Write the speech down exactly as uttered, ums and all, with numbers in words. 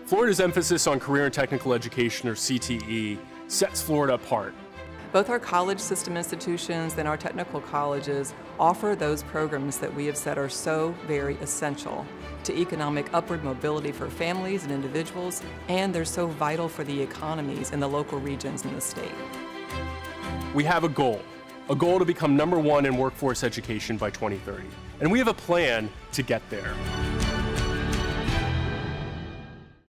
Florida's emphasis on career and technical education, or C T E, sets Florida apart. Both our college system institutions and our technical colleges offer those programs that we have said are so very essential to economic upward mobility for families and individuals, and they're so vital for the economies in the local regions in the state. We have a goal, a goal to become number one in workforce education by twenty thirty, and we have a plan to get there.